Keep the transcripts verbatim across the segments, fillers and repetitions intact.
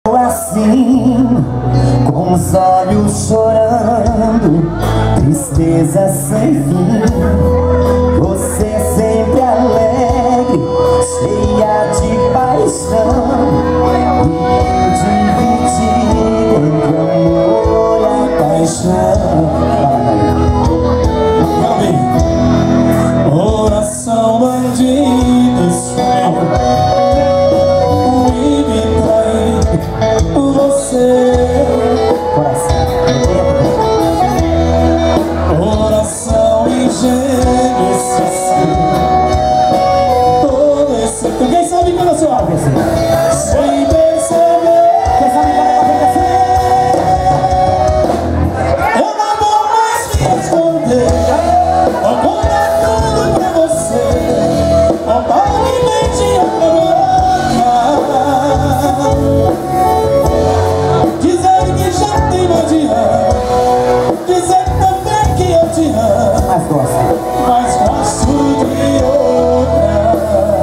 Assim, com os olhos chorando, tristeza sem fim. Você sempre alegre, cheia de paixão, e eu dividido entre o amor e a paixão. Coração bandido, coração ingênuo, esse sim. Todo esse... Quem sabe quando eu sou A B C? Sem perceber. Quem sabe quando eu vou acontecer? Eu não vou mais me esconder. Vou contar tudo pra você. Não pode mentir agora. Dizer que já tem vadiado. Dizer também que eu te amo. Mas gosto. Mas gosto de outra.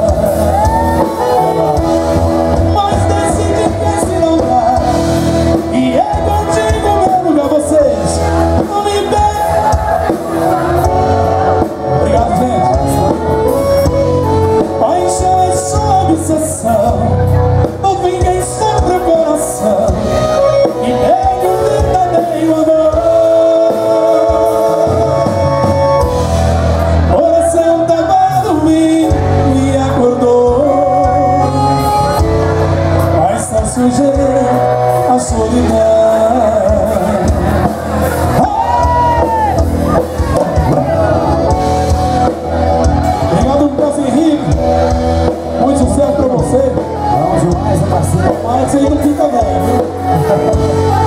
Mas decidi que esse não dá. E é contigo meu lugar. Vocês não me pegam. Obrigado, gente. Paixão é sua obsessão. No fim quem sofre o coração. E nele o verdadeiro amor. Sujeito à solidão. Obrigado, Cássio Henrique. Muito sucesso pra você. Vamos demais, parceiro. Mas aí não fica bem, viu?